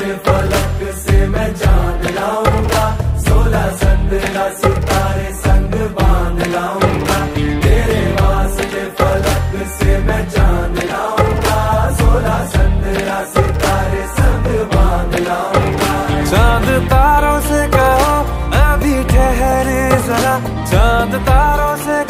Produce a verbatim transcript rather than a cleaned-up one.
के फलक से मैं चांद लाऊंगा, सोलह संद्रा सितारे संग बांध लाऊंगा। तेरे वास्ते फलक से मैं चांद लाऊंगा, सोलह संद्रा सितारे संग बांध लाऊंगा। चांद तारों से कहो अभी ठहरे जरा, चांद तारों से